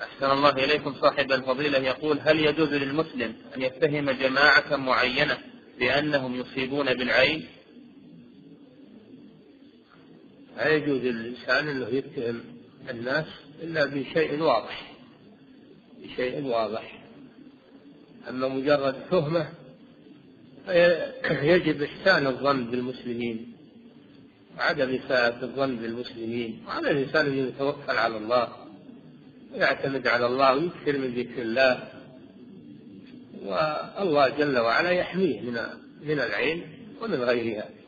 أحسن الله إليكم. صاحب الفضيلة يقول: هل يجوز للمسلم أن يتهم جماعة معينة بأنهم يصيبون بالعين؟ لا يجوز للإنسان أنه يتهم الناس إلا بشيء واضح. أما مجرد تهمة يجب إحسان الظن بالمسلمين وعدم إساءة الظن بالمسلمين، وعلى الإنسان أن يتوكل على الله ويعتمد على الله ويكثر من ذكر الله، والله جل وعلا يحميه من العين ومن غيرها.